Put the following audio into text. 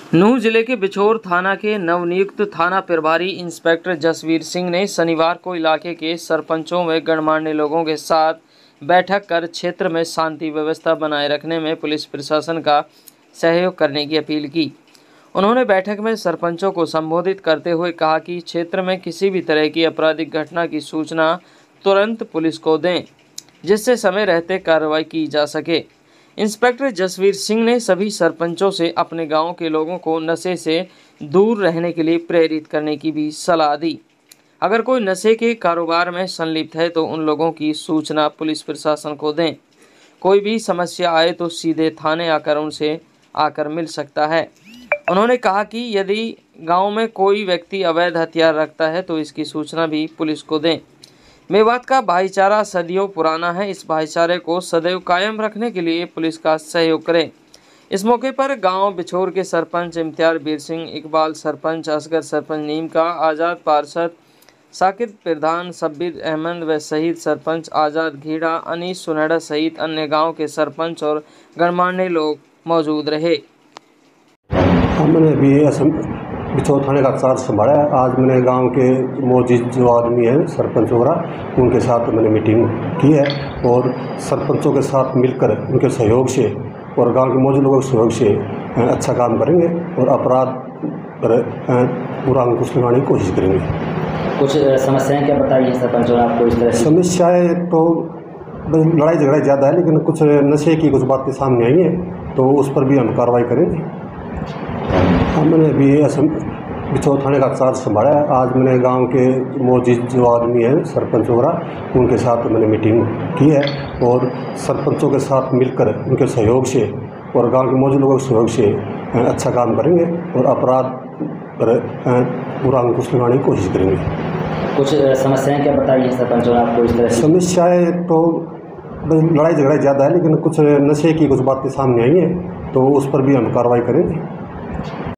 नूंह जिले के बिछोर थाना के नवनियुक्त थाना प्रभारी इंस्पेक्टर जसवीर सिंह ने शनिवार को इलाके के सरपंचों व गणमान्य लोगों के साथ बैठक कर क्षेत्र में शांति व्यवस्था बनाए रखने में पुलिस प्रशासन का सहयोग करने की अपील की। उन्होंने बैठक में सरपंचों को संबोधित करते हुए कहा कि क्षेत्र में किसी भी तरह की आपराधिक घटना की सूचना तुरंत पुलिस को दें, जिससे समय रहते कार्रवाई की जा सके। इंस्पेक्टर जसवीर सिंह ने सभी सरपंचों से अपने गांव के लोगों को नशे से दूर रहने के लिए प्रेरित करने की भी सलाह दी। अगर कोई नशे के कारोबार में संलिप्त है तो उन लोगों की सूचना पुलिस प्रशासन को दें। कोई भी समस्या आए तो सीधे थाने आकर उनसे आकर मिल सकता है। उन्होंने कहा कि यदि गांव में कोई व्यक्ति अवैध हथियार रखता है तो इसकी सूचना भी पुलिस को दें। मेवात का भाईचारा सदियों पुराना है। इस भाईचारे को सदैव कायम रखने के लिए पुलिस का सहयोग करें। इस मौके पर गांव बिछोर के सरपंच इम्तियार बीर सिंह, इकबाल सरपंच, असगर सरपंच नीम का, आज़ाद पार्षद साकिब प्रधान, शब्बीर अहमद व शहीद सरपंच आज़ाद घीड़ा, अनीस सुनहरा सहित अन्य गाँव के सरपंच और गणमान्य लोग मौजूद रहे। मैंने भी बिछोर थाने का चार्ज संभाला है। आज मैंने गांव के मौजूद जो आदमी हैं सरपंच वगैरह उनके साथ मैंने मीटिंग की है और सरपंचों के साथ मिलकर उनके सहयोग से और गांव के मौजूद लोगों के सहयोग से अच्छा काम करेंगे और अपराध पर पूरा अंकुश लगाने की कोशिश करेंगे। कुछ समस्याएं क्या बताइए सरपंचों ने आपको? इस तरह समस्याएँ तो लड़ाई झगड़ा ज़्यादा है, लेकिन कुछ नशे की कुछ बातें सामने आई हैं तो उस पर भी हम कार्रवाई करेंगे। मैंने भी बिछोर थाने का चार्ज संभाला है। आज मैंने गांव के मौजूद जो आदमी हैं सरपंच वगैरह उनके साथ मैंने मीटिंग की है और सरपंचों के साथ मिलकर उनके सहयोग से और गांव के मौजूद लोगों के सहयोग से अच्छा काम करेंगे और अपराध पर पूरा अंकुश लगाने की कोशिश करेंगे। कुछ समस्याएं क्या बताइए सरपंचों ने आपको? इस तरह समस्याएँ तो लड़ाई झगड़ा ज़्यादा है, लेकिन कुछ नशे की कुछ बातें सामने आई हैं तो उस पर भी हम कार्रवाई करेंगे।